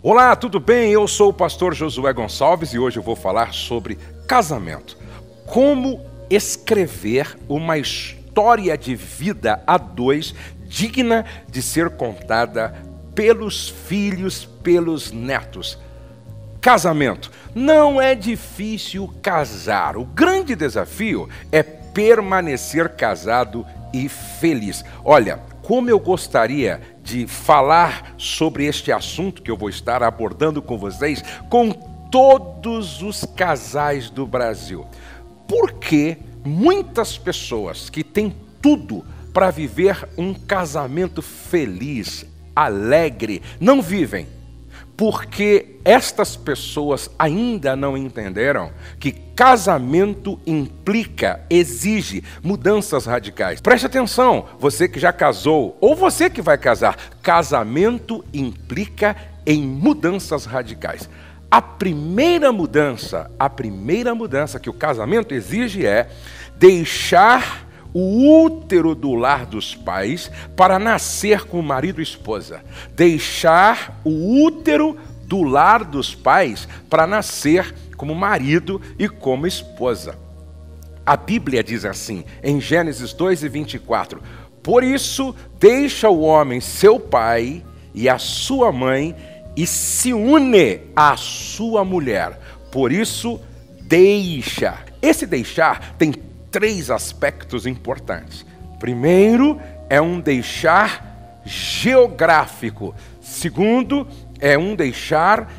Olá, tudo bem? Eu sou o pastor Josué Gonçalves e hoje eu vou falar sobre casamento. Como escrever uma história de vida a dois digna de ser contada pelos filhos, pelos netos. Casamento. Não é difícil casar. O grande desafio é permanecer casado e feliz. Olha, como eu gostaria de falar sobre este assunto que eu vou estar abordando com vocês, com todos os casais do Brasil. Porque muitas pessoas que têm tudo para viver um casamento feliz, alegre, não vivem. Porque estas pessoas ainda não entenderam que casamento implica, exige mudanças radicais. Preste atenção, você que já casou ou você que vai casar, casamento implica em mudanças radicais. A primeira mudança que o casamento exige é deixar o útero do lar dos pais para nascer com o marido e esposa. Deixar o útero do lar dos pais para nascer como marido e como esposa. A Bíblia diz assim, em Gênesis 2:24, por isso deixa o homem seu pai e a sua mãe e se une à sua mulher. Por isso deixa. Esse deixar tem três aspectos importantes. Primeiro, é um deixar geográfico. Segundo, é um deixar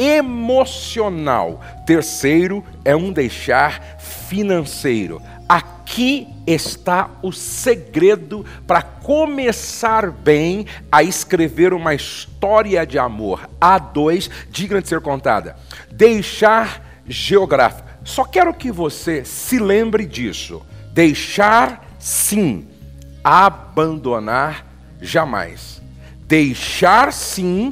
emocional. Terceiro, é um deixar financeiro. Aqui está o segredo para começar bem a escrever uma história de amor a dois, digna de ser contada. Deixar geográfico. Só quero que você se lembre disso. Deixar, sim. Abandonar, jamais. Deixar, sim.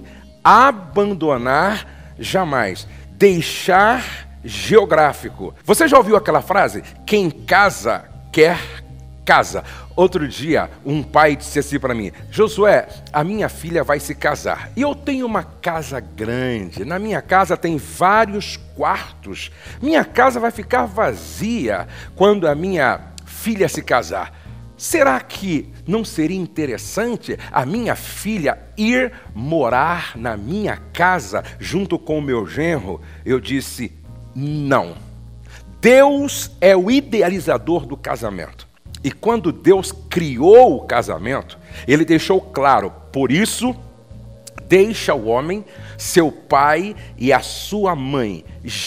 Abandonar, jamais. Deixar geográfico. Você já ouviu aquela frase? Quem casa, quer casa. Outro dia, um pai disse assim para mim, Josué, a minha filha vai se casar. E eu tenho uma casa grande. Na minha casa tem vários quartos. Minha casa vai ficar vazia quando a minha filha se casar. Será que não seria interessante a minha filha ir morar na minha casa junto com o meu genro? Eu disse, não. Deus é o idealizador do casamento. E quando Deus criou o casamento, Ele deixou claro, por isso, deixa o homem, seu pai e a sua mãe.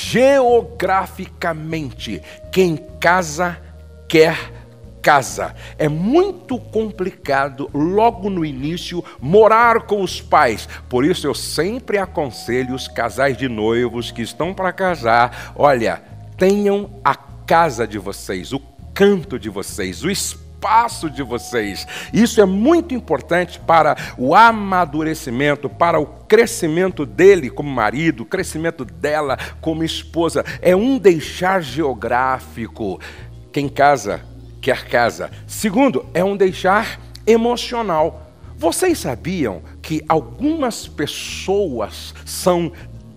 Geograficamente, quem casa, quer casa. É muito complicado, logo no início, morar com os pais. Por isso, eu sempre aconselho os casais de noivos que estão para casar, olha, tenham a casa de vocês, o canto de vocês, o espaço de vocês. Isso é muito importante para o amadurecimento, para o crescimento dele como marido, o crescimento dela como esposa. É um deixar geográfico. Quem casa, quer casa. Segundo, é um deixar emocional. Vocês sabiam que algumas pessoas são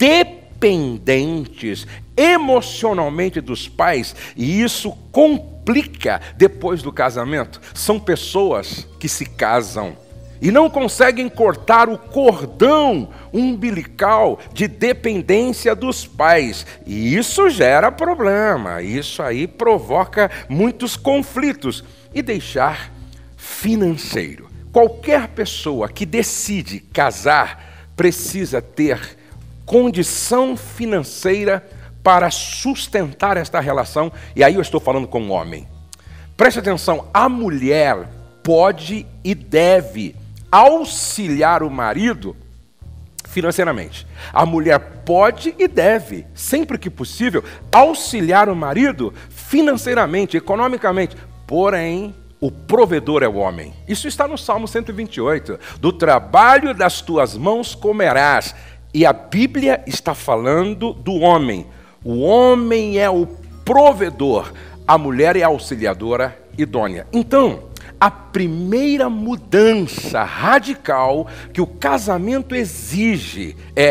dependentes emocionalmente dos pais e isso complica depois do casamento? São pessoas que se casam e não conseguem cortar o cordão umbilical de dependência dos pais. E isso gera problema, isso aí provoca muitos conflitos. E deixar financeiro. Qualquer pessoa que decide casar precisa ter condição financeira para sustentar esta relação, e aí eu estou falando com o homem. Preste atenção, a mulher pode e deve auxiliar o marido financeiramente. A mulher pode e deve, sempre que possível, auxiliar o marido financeiramente, economicamente. Porém, o provedor é o homem. Isso está no Salmo 128. Do trabalho das tuas mãos comerás. E a Bíblia está falando do homem. O homem é o provedor, a mulher é a auxiliadora idônea. Então, a primeira mudança radical que o casamento exige é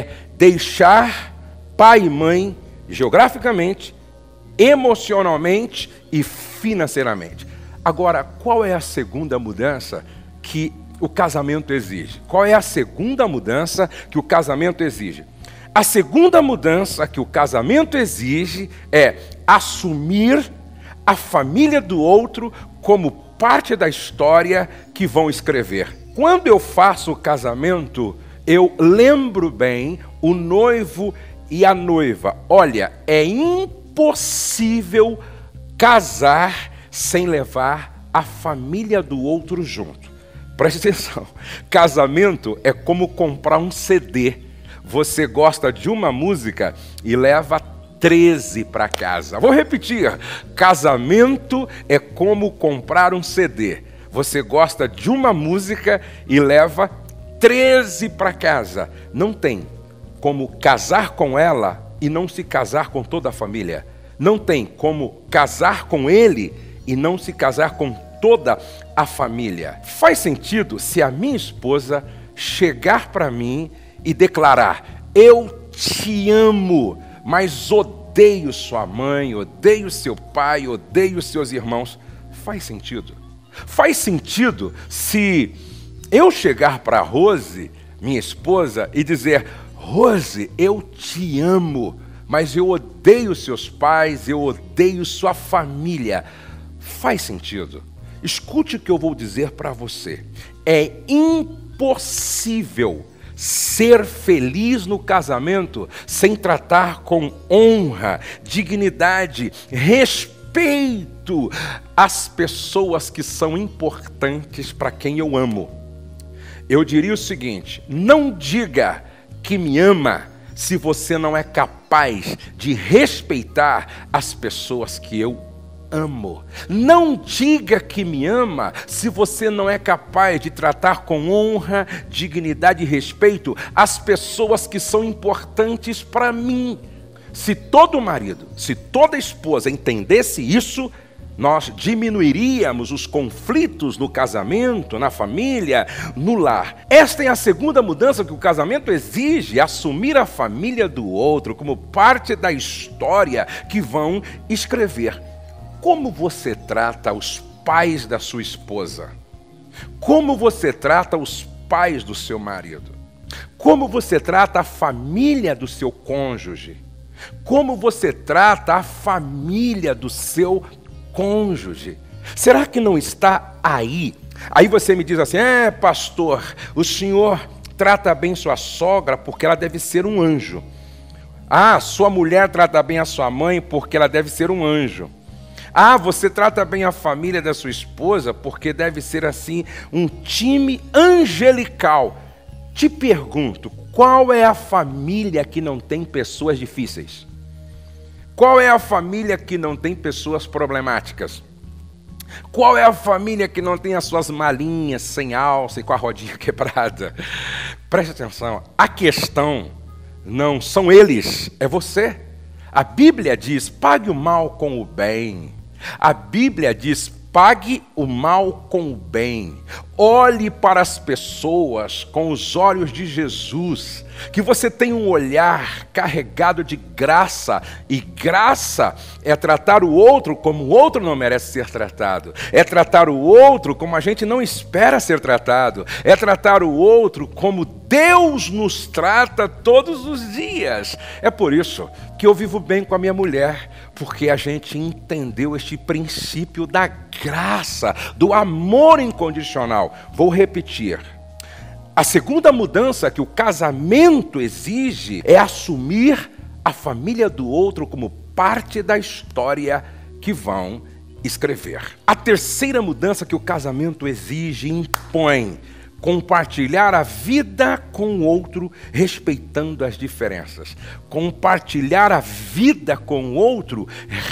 deixar pai e mãe geograficamente, emocionalmente e financeiramente. Agora, qual é a segunda mudança que o casamento exige? Qual é a segunda mudança que o casamento exige? A segunda mudança que o casamento exige é assumir a família do outro como parte da história que vão escrever. Quando eu faço o casamento, eu lembro bem o noivo e a noiva. Olha, é impossível casar sem levar a família do outro junto. Preste atenção, casamento é como comprar um CD. Você gosta de uma música e leva 13 para casa. Vou repetir, casamento é como comprar um CD. Você gosta de uma música e leva 13 para casa. Não tem como casar com ela e não se casar com toda a família. Não tem como casar com ele e não se casar com toda a família. Faz sentido se a minha esposa chegar para mim e declarar: eu te amo, mas odeio sua mãe, odeio seu pai, odeio seus irmãos. Faz sentido? Faz sentido se eu chegar para Rose, minha esposa, e dizer: Rose, eu te amo, mas eu odeio seus pais, eu odeio sua família. Faz sentido? Escute o que eu vou dizer para você. É impossível ser feliz no casamento sem tratar com honra, dignidade, respeito as pessoas que são importantes para quem eu amo. Eu diria o seguinte: não diga que me ama se você não é capaz de respeitar as pessoas que eu amo. Não diga que me ama se você não é capaz de tratar com honra, dignidade e respeito as pessoas que são importantes para mim. Se todo marido, se toda esposa entendesse isso, nós diminuiríamos os conflitos no casamento, na família, no lar. Esta é a segunda mudança que o casamento exige: assumir a família do outro como parte da história que vão escrever. Como você trata os pais da sua esposa? Como você trata os pais do seu marido? Como você trata a família do seu cônjuge? Como você trata a família do seu cônjuge? Será que não está aí? Aí você me diz assim: pastor, o senhor trata bem sua sogra porque ela deve ser um anjo. Sua mulher trata bem a sua mãe porque ela deve ser um anjo. Você trata bem a família da sua esposa porque deve ser assim um time angelical. Te pergunto, qual é a família que não tem pessoas difíceis? Qual é a família que não tem pessoas problemáticas? Qual é a família que não tem as suas malinhas sem alça e com a rodinha quebrada? Preste atenção, a questão não são eles, é você. A Bíblia diz: pague o mal com o bem. A Bíblia diz: pague o mal com o bem. Olhe para as pessoas com os olhos de Jesus. Que você tenha um olhar carregado de graça. E graça é tratar o outro como o outro não merece ser tratado. É tratar o outro como a gente não espera ser tratado. É tratar o outro como Deus nos trata todos os dias. É por isso que eu vivo bem com a minha mulher, porque a gente entendeu este princípio da graça, do amor incondicional. Vou repetir. A segunda mudança que o casamento exige é assumir a família do outro como parte da história que vão escrever. A terceira mudança que o casamento exige e impõe: compartilhar a vida com o outro, respeitando as diferenças. Compartilhar a vida com o outro,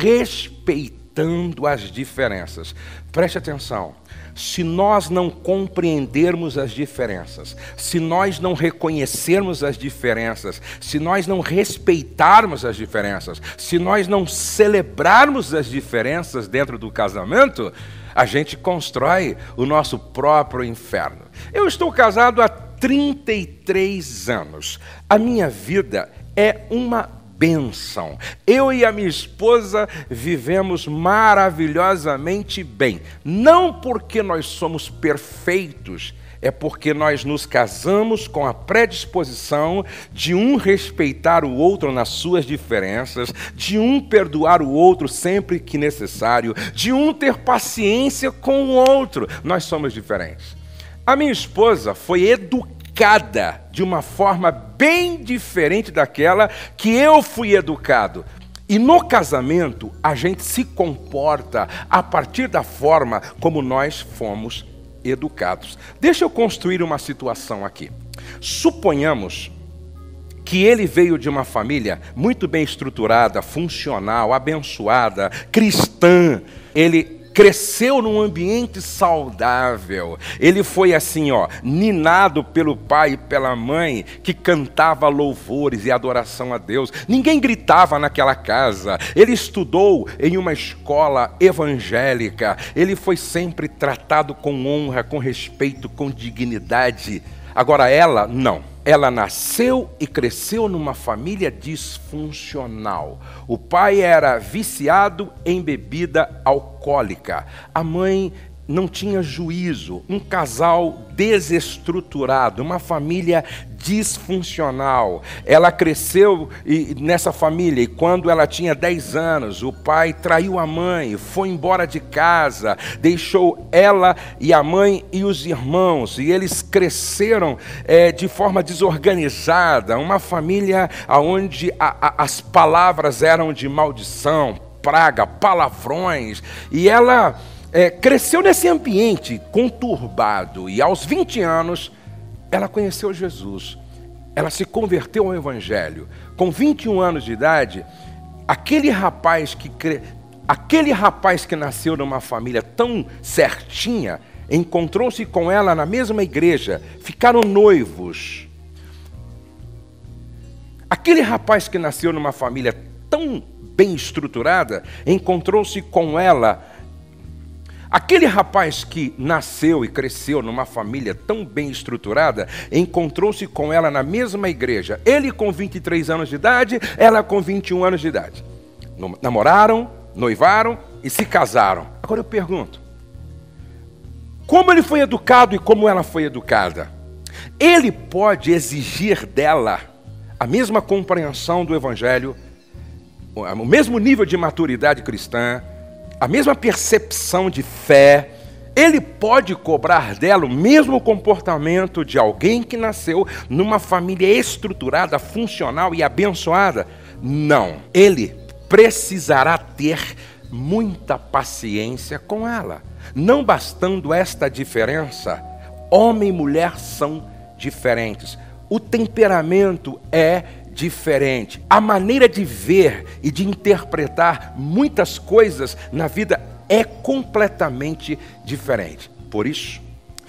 respeitando as diferenças. Preste atenção. Se nós não compreendermos as diferenças, se nós não reconhecermos as diferenças, se nós não respeitarmos as diferenças, se nós não celebrarmos as diferenças dentro do casamento, a gente constrói o nosso próprio inferno. Eu estou casado há 33 anos. A minha vida é uma bênção. Eu e a minha esposa vivemos maravilhosamente bem. Não porque nós somos perfeitos, é porque nós nos casamos com a predisposição de um respeitar o outro nas suas diferenças, de um perdoar o outro sempre que necessário, de um ter paciência com o outro. Nós somos diferentes. A minha esposa foi educada de uma forma bem diferente daquela que eu fui educado. E no casamento, a gente se comporta a partir da forma como nós fomos educados. Deixa eu construir uma situação aqui. Suponhamos que ele veio de uma família muito bem estruturada, funcional, abençoada, cristã. Ele cresceu num ambiente saudável. Ele foi assim, ninado pelo pai e pela mãe, que cantava louvores e adoração a Deus. Ninguém gritava naquela casa. Ele estudou em uma escola evangélica. Ele foi sempre tratado com honra, com respeito, com dignidade. Agora ela, não. Ela nasceu e cresceu numa família disfuncional. O pai era viciado em bebida alcoólica. A mãe não tinha juízo. Um casal desestruturado, uma família disfuncional. Ela cresceu nessa família e quando ela tinha 10 anos, o pai traiu a mãe, foi embora de casa, deixou ela e a mãe e os irmãos, e eles cresceram de forma desorganizada, uma família onde as palavras eram de maldição, praga, palavrões, e ela cresceu nesse ambiente conturbado, e aos 20 anos, ela conheceu Jesus, ela se converteu ao Evangelho. Com 21 anos de idade, aquele rapaz que nasceu numa família tão certinha, encontrou-se com ela na mesma igreja, ficaram noivos. Aquele rapaz que nasceu numa família tão bem estruturada, encontrou-se com ela. Aquele rapaz que nasceu e cresceu numa família tão bem estruturada, encontrou-se com ela na mesma igreja. Ele com 23 anos de idade, ela com 21 anos de idade. Namoraram, noivaram e se casaram. Agora eu pergunto, como ele foi educado e como ela foi educada? Ele pode exigir dela a mesma compreensão do Evangelho, o mesmo nível de maturidade cristã, a mesma percepção de fé. Ele pode cobrar dela o mesmo comportamento de alguém que nasceu numa família estruturada, funcional e abençoada? Não. Ele precisará ter muita paciência com ela. Não bastando esta diferença, homem e mulher são diferentes. O temperamento é diferente. A maneira de ver e de interpretar muitas coisas na vida é completamente diferente. Por isso,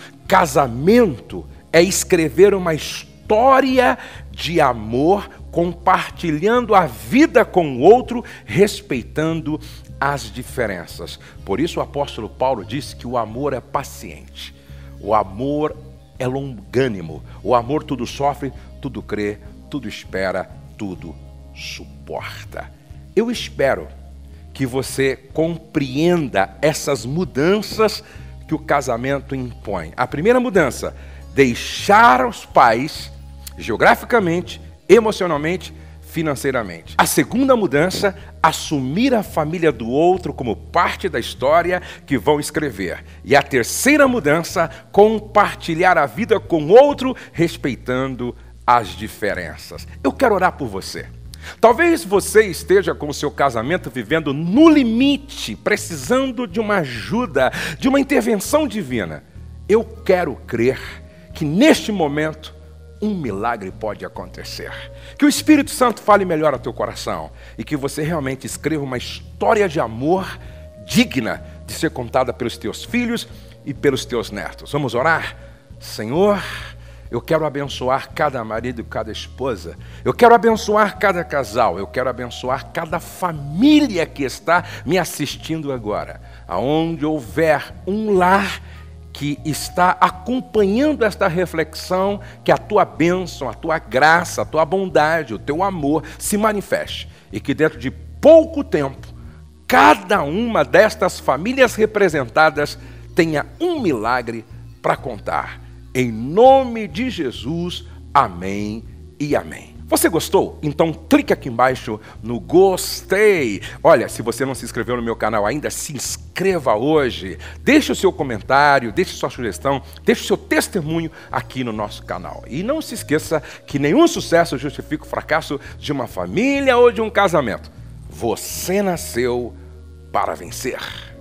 casamento é escrever uma história de amor, compartilhando a vida com o outro, respeitando as diferenças. Por isso o apóstolo Paulo disse que o amor é paciente, o amor é longânimo, o amor tudo sofre, tudo crê, tudo espera, tudo suporta. Eu espero que você compreenda essas mudanças que o casamento impõe. A primeira mudança, deixar os pais geograficamente, emocionalmente, financeiramente. A segunda mudança, assumir a família do outro como parte da história que vão escrever. E a terceira mudança, compartilhar a vida com outro, respeitando as diferenças. Eu quero orar por você. Talvez você esteja com o seu casamento vivendo no limite, precisando de uma ajuda, de uma intervenção divina. Eu quero crer que neste momento um milagre pode acontecer. Que o Espírito Santo fale melhor ao teu coração e que você realmente escreva uma história de amor digna de ser contada pelos teus filhos e pelos teus netos. Vamos orar? Senhor, eu quero abençoar cada marido e cada esposa. Eu quero abençoar cada casal. Eu quero abençoar cada família que está me assistindo agora. Aonde houver um lar que está acompanhando esta reflexão, que a tua bênção, a tua graça, a tua bondade, o teu amor se manifeste. E que dentro de pouco tempo, cada uma destas famílias representadas tenha um milagre para contar. Em nome de Jesus, amém e amém. Você gostou? Então clique aqui embaixo no gostei. Olha, se você não se inscreveu no meu canal ainda, se inscreva hoje. Deixe o seu comentário, deixe sua sugestão, deixe o seu testemunho aqui no nosso canal. E não se esqueça que nenhum sucesso justifica o fracasso de uma família ou de um casamento. Você nasceu para vencer.